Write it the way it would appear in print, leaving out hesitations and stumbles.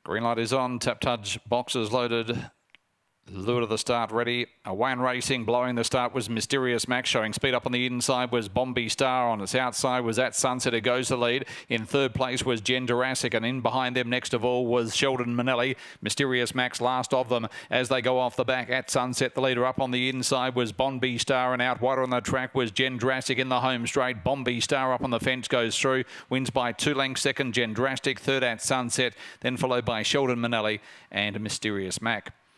Green light is on. Tap Tudge boxes loaded. Lure to the start ready. Away and racing. Blowing the start was Mysterious Max. Showing speed up on the inside was Bombay Star. On its outside was At Sunset. It goes the lead. In third place was Jen Jurassic. And in behind them next of all was Sheldon Manelli. Mysterious Max last of them as they go off the back. At Sunset the leader. Up on the inside was Bombay Star. And out wide on the track was Jen Jurassic in the home straight. Bombay Star up on the fence goes through. Wins by 2 lengths. Second Jen Jurassic. Third At Sunset. Then followed by Sheldon Manelli and Mysterious Mac.